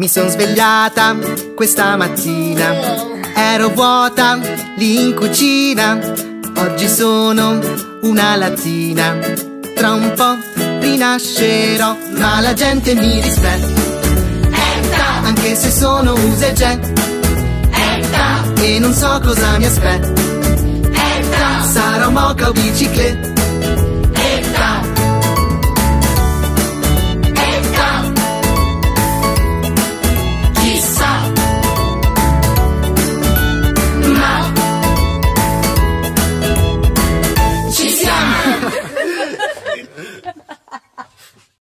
Mi son svegliata questa mattina, ero vuota lì in cucina. Oggi sono una lattina, tra un po' rinascerò, ma la gente mi rispetta, anche se sono usa e getta, e non so cosa mi aspetta. Sarò moca o bicicletta,